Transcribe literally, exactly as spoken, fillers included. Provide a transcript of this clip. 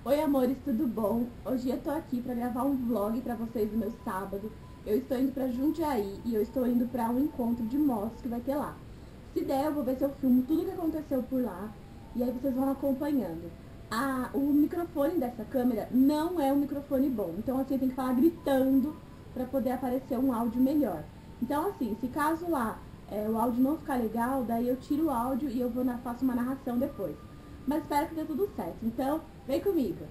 Oi amores, tudo bom? Hoje eu tô aqui pra gravar um vlog pra vocês do meu sábado. Eu estou indo pra Jundiaí e eu estou indo pra um encontro de motos que vai ter lá. Se der, eu vou ver se eu filmo tudo que aconteceu por lá e aí vocês vão acompanhando. Ah, o microfone dessa câmera não é um microfone bom, então assim, tem que falar gritando pra poder aparecer um áudio melhor. Então assim, se caso lá é, o áudio não ficar legal, daí eu tiro o áudio e eu vou na, faço uma narração depois. Mas espero que dê tudo certo, então vem comigo!